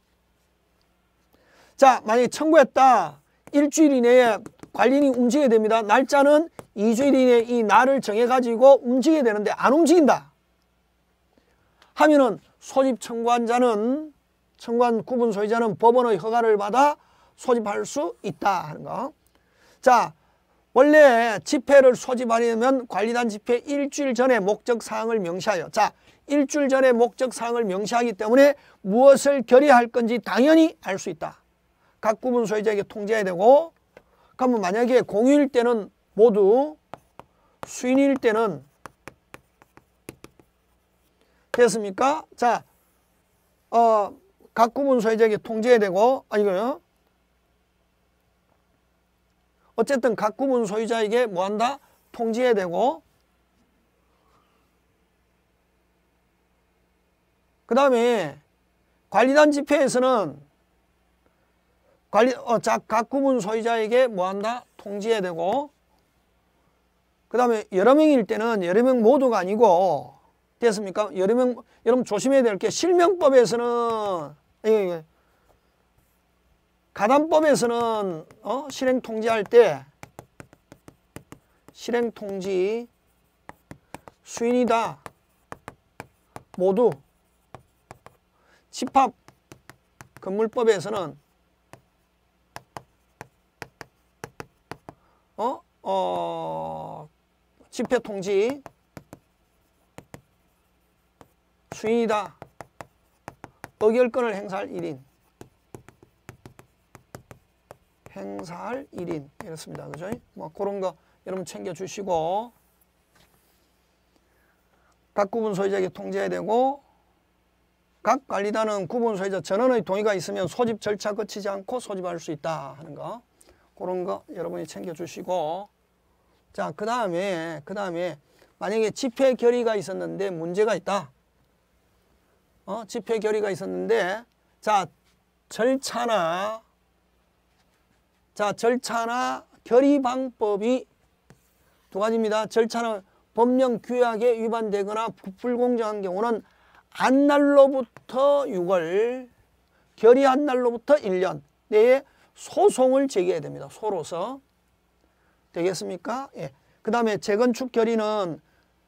자 만약에 청구했다 일주일 이내에 관리인이 움직여야 됩니다. 날짜는 이주일 이내에 이 날을 정해 가지고 움직여야 되는데 안 움직인다 하면은 소집 청구한 자는 청구한 구분 소유자는 법원의 허가를 받아 소집할 수 있다 하는 거. 자, 원래 집회를 소집하려면 관리단 집회 일주일 전에 목적 사항을 명시하여. 자, 일주일 전에 목적 사항을 명시하기 때문에 무엇을 결의할 건지 당연히 알 수 있다. 각 구분 소유자에게 통지해야 되고, 그러면 만약에 공유일 때는 모두, 수인일 때는 됐습니까? 자, 어, 각 구분 소유자에게 통지해야 되고, 아, 이거요. 어쨌든 각 구분 소유자에게 뭐 한다? 통지해야 되고, 그 다음에 관리단 집회에서는 관리, 어, 자, 각 구분 소유자에게 뭐 한다? 통지해야 되고, 그 다음에 여러 명일 때는 여러 명 모두가 아니고, 됐습니까? 여러 명, 여러분 조심해야 될 게 실명법에서는, 예, 가담법에서는, 어, 실행 통지할 때, 실행 통지, 수인이다, 모두, 집합 건물법에서는 어? 어, 집회통지 수인이다. 의결권을 행사할 일 인. 행사할 일 인. 이렇습니다. 그죠? 뭐 그런 거 여러분 챙겨주시고, 각 구분 소유자에게 통지해야 되고, 각 관리단은 구분 소유자 전원의 동의가 있으면 소집 절차 거치지 않고 소집할 수 있다 하는 거. 그런 거 여러분이 챙겨주시고, 자, 그 다음에, 그 다음에, 만약에 집회 결의가 있었는데 문제가 있다. 어, 집회 결의가 있었는데, 자, 절차나, 자, 절차나 결의 방법이 두 가지입니다. 절차는 법령 규약에 위반되거나 불공정한 경우는 한 날로부터 육 월, 결의한 날로부터 일 년 내에 소송을 제기해야 됩니다. 소로서. 되겠습니까? 예. 그 다음에 재건축 결의는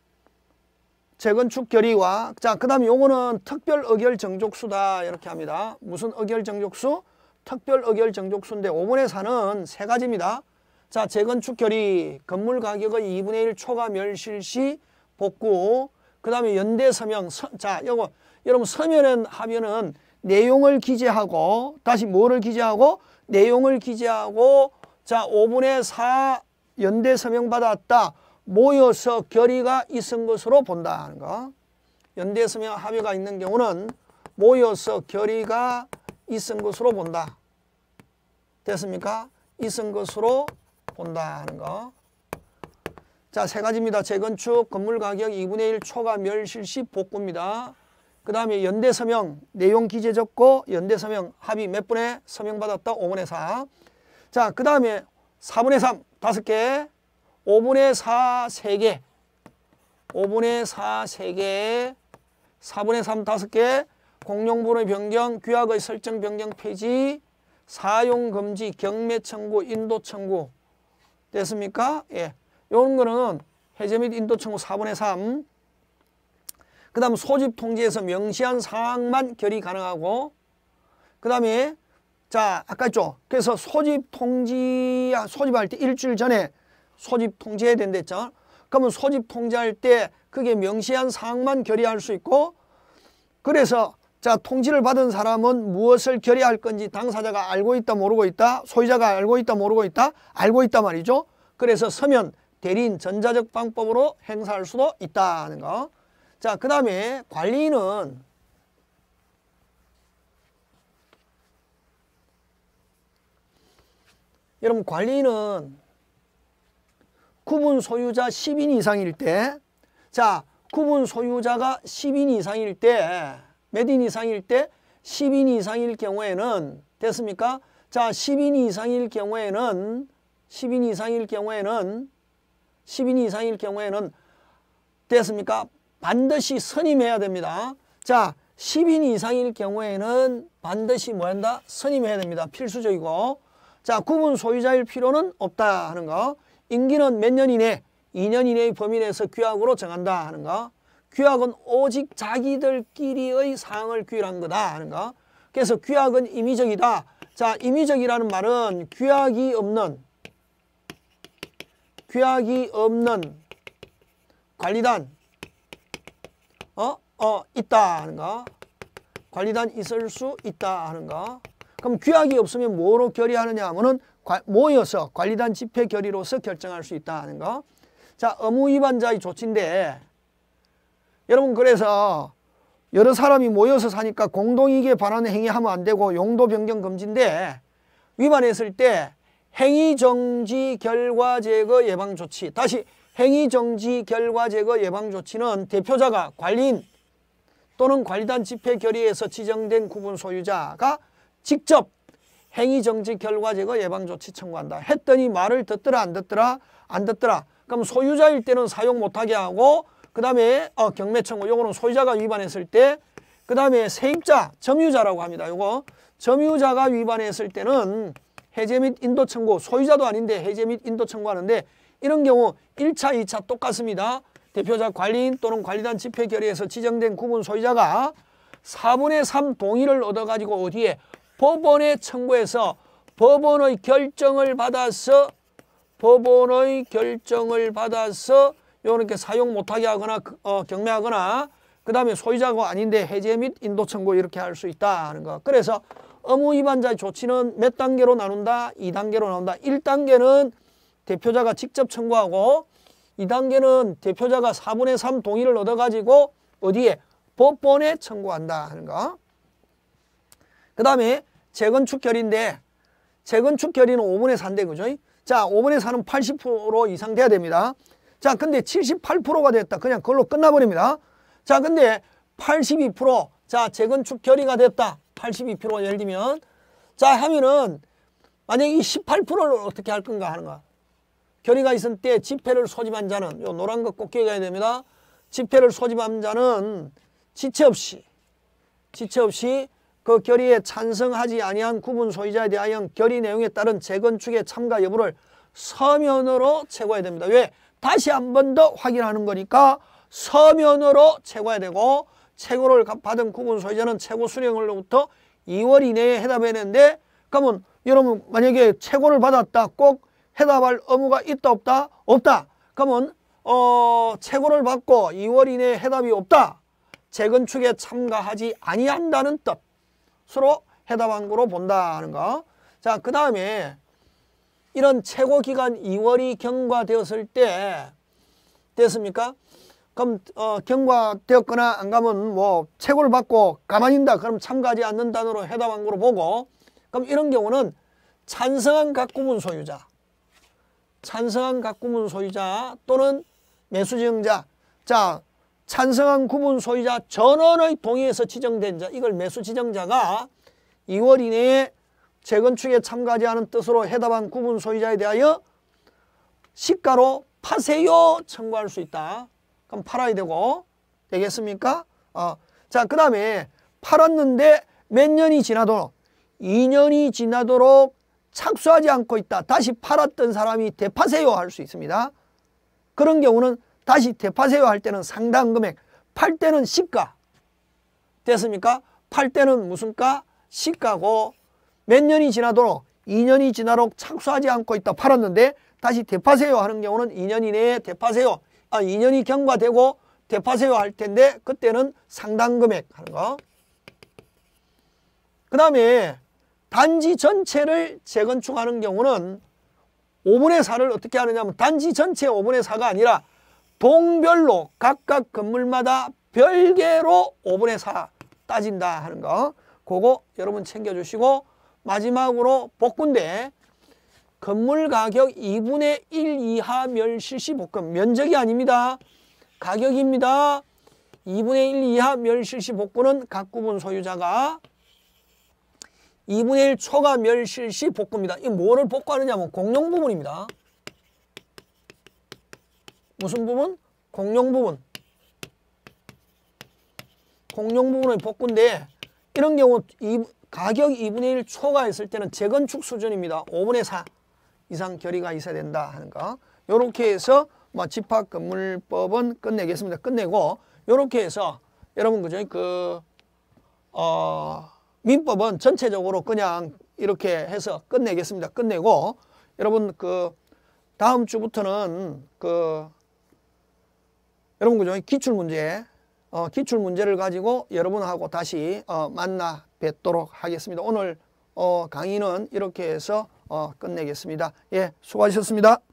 재건축 결의와, 자, 그 다음에 요거는 특별 의결 정족수다. 이렇게 합니다. 무슨 의결 정족수? 특별 의결 정족수인데 오분의 사는 세 가지입니다. 자, 재건축 결의, 건물 가격의 이분의 일 초과 멸실 시 복구, 그 다음에 연대 서명, 서, 자, 요거, 여러분 서면은 하면은 내용을 기재하고, 다시 뭐를 기재하고? 내용을 기재하고, 자, 오분의 사 연대 서명 받았다. 모여서 결의가 있은 것으로 본다 하는 거. 연대 서명 합의가 있는 경우는 모여서 결의가 있은 것으로 본다. 됐습니까? 있은 것으로 본다 하는 거. 자, 세 가지입니다. 재건축, 건물 가격 이분의 일 초과 멸실 시 복구입니다. 그 다음에 연대 서명, 내용 기재 적고 연대 서명 합의 몇 분의 서명 받았다? 오분의 사. 자, 그 다음에 사분의 삼, 다섯 개, 오분의 사, 세 개, 오분의 사, 세 개, 사분의 삼, 다섯 개, 공용분의 변경, 규약의 설정 변경 폐지, 사용 금지, 경매 청구, 인도 청구. 됐습니까? 예. 요런 거는 해제 및 인도 청구 사분의 삼. 그 다음 소집 통지에서 명시한 사항만 결의 가능하고, 그 다음에 자, 아까 있죠. 그래서 소집 통지, 소집할 때 일주일 전에 소집 통지해야 된다 했죠. 그러면 소집 통지할 때 그게 명시한 사항만 결의할 수 있고, 그래서 자, 통지를 받은 사람은 무엇을 결의할 건지 당사자가 알고 있다 모르고 있다, 소유자가 알고 있다 모르고 있다, 알고 있다 말이죠. 그래서 서면, 대리인, 전자적 방법으로 행사할 수도 있다는 거. 자, 그 다음에 관리인은 여러분 관리인은 구분 소유자 십 인 이상일 때, 자, 구분 소유자가 십 인 이상일 때, 몇 인 이상일 때? 십 인 이상일 경우에는, 됐습니까? 자, 십 인 이상일 경우에는, 십 인 이상일 경우에는, 십 인 이상일 경우에는, 됐습니까? 반드시 선임해야 됩니다. 자, 십 인 이상일 경우에는 반드시 뭐 한다? 선임해야 됩니다. 필수적이고. 자, 구분 소유자일 필요는 없다 하는 거. 임기는 몇 년 이내? 이 년 이내의 범위 내에서 규약으로 정한다 하는 거. 규약은 오직 자기들끼리의 사항을 규율한 거다 하는 거. 그래서 규약은 임의적이다. 자, 임의적이라는 말은 규약이 없는, 규약이 없는 관리단, 어? 어, 있다 하는 거. 관리단 있을 수 있다 하는 거. 그럼 규약이 없으면 뭐로 결의하느냐 하면은 모여서 관리단 집회 결의로서 결정할 수 있다 하는 거. 자, 의무 위반자의 조치인데, 여러분 그래서 여러 사람이 모여서 사니까 공동이익에 반하는 행위하면 안 되고 용도 변경 금지인데, 위반했을 때 행위정지 결과 제거 예방 조치. 다시 행위정지 결과 제거 예방 조치는 대표자가 관리인 또는 관리단 집회 결의에서 지정된 구분 소유자가 직접 행위정지 결과 제거 예방 조치 청구한다. 했더니 말을 듣더라 안 듣더라? 안 듣더라. 그럼 소유자일 때는 사용 못하게 하고, 그 다음에 어, 경매 청구, 요거는 소유자가 위반했을 때, 그 다음에 세입자, 점유자라고 합니다. 요거 점유자가 위반했을 때는 해제 및 인도 청구, 소유자도 아닌데 해제 및 인도 청구하는데, 이런 경우 일 차, 이 차 똑같습니다. 대표자 관리인 또는 관리단 집회 결의에서 지정된 구분 소유자가 사분의 삼 동의를 얻어가지고 어디에 법원에 청구해서 법원의 결정을 받아서 법원의 결정을 받아서 이렇게 사용 못하게 하거나 어, 경매하거나 그 다음에 소유자가 아닌데 해제 및 인도 청구 이렇게 할 수 있다 하는 거. 그래서 의무 위반자의 조치는 몇 단계로 나눈다? 이 단계로 나눈다. 일 단계는 대표자가 직접 청구하고 이 단계는 대표자가 사분의 삼 동의를 얻어가지고 어디에? 법원에 청구한다 하는 거. 그 다음에 재건축 결의인데 재건축 결의는 오분의 사인데 그죠? 자, 오분의 사는 팔십 퍼센트 이상 돼야 됩니다. 자, 근데 칠십팔 퍼센트가 됐다. 그냥 그걸로 끝나버립니다. 자, 근데 팔십이 퍼센트 자, 재건축 결의가 됐다. 팔십이 퍼센트 예를 들면 자 하면은 만약에 이 십팔 퍼센트를 어떻게 할 건가 하는 거야. 결의가 있을 때 집회를 소집한 자는 요 노란 거 꼭 기억해야 됩니다. 집회를 소집한 자는 지체 없이 지체 없이 그 결의에 찬성하지 아니한 구분 소유자에 대하여 결의 내용에 따른 재건축의 참가 여부를 서면으로 채고해야 됩니다. 왜? 다시 한 번 더 확인하는 거니까 서면으로 채고해야 되고 채고를 받은 구분 소유자는 채고 수령으로부터 이월 이내에 해답해야 되는데 그러면 여러분 만약에 채고를 받았다. 꼭 해답할 의무가 있다 없다? 없다. 그러면 어, 채고를 받고 이월 이내에 해답이 없다. 재건축에 참가하지 아니한다는 뜻으로 해답한 거로 본다는 거. 자, 그 다음에 이런 채고 기간 이월이 경과되었을 때 됐습니까? 그럼 어, 경과되었거나 안 가면 뭐 채고를 받고 가만히 있다. 그럼 참가하지 않는다로 해답한 거로 보고 그럼 이런 경우는 찬성한 각 구분 소유자 찬성한 각 구분 소유자 또는 매수지정자 자 찬성한 구분 소유자 전원의 동의에서 지정된 자 이걸 매수지정자가 이월 이내에 재건축에 참가하지 않은 뜻으로 해답한 구분 소유자에 대하여 시가로 파세요 청구할 수 있다. 그럼 팔아야 되고 되겠습니까? 어. 자, 그 다음에 팔았는데 몇 년이 지나도록 이 년이 지나도록 착수하지 않고 있다. 다시 팔았던 사람이 되파세요 할 수 있습니다. 그런 경우는 다시 되파세요 할 때는 상당 금액 팔 때는 시가 됐습니까? 팔 때는 무슨 가? 시가고 몇 년이 지나도록 이 년이 지나도록 착수하지 않고 있다. 팔았는데 다시 되파세요 하는 경우는 이 년 이내에 되파세요 아, 이 년이 경과되고 되파세요 할 텐데 그때는 상당 금액 하는 거. 그 다음에 단지 전체를 재건축하는 경우는 오분의 사를 어떻게 하느냐 하면 단지 전체 오분의 사가 아니라 동별로 각각 건물마다 별개로 오분의 사 따진다 하는 거. 그거 여러분 챙겨주시고 마지막으로 복구인데 건물 가격 이분의 일 이하 멸실시 복권 면적이 아닙니다. 가격입니다. 이분의 일 이하 멸실시 복구는 각 구분 소유자가 이분의 일 초과 멸실시 복구입니다. 이 뭐를 복구하느냐면 공용 부분입니다. 무슨 부분? 공용 부분. 공용 부분의 복구인데 이런 경우 이, 가격 이분의 일 초과했을 때는 재건축 수준입니다. 오분의 사 이상 결의가 있어야 된다 하는 거. 요렇게 해서 뭐 집합건물법은 끝내겠습니다. 끝내고 요렇게 해서 여러분 그죠? 그 어, 민법은 전체적으로 그냥 이렇게 해서 끝내겠습니다. 끝내고 여러분 그 다음 주부터는 그 여러분 그죠? 기출 문제 어, 기출 문제를 가지고 여러분하고 다시 어, 만나 뵙도록 하겠습니다. 오늘 어, 강의는 이렇게 해서 어, 끝내겠습니다. 예, 수고하셨습니다.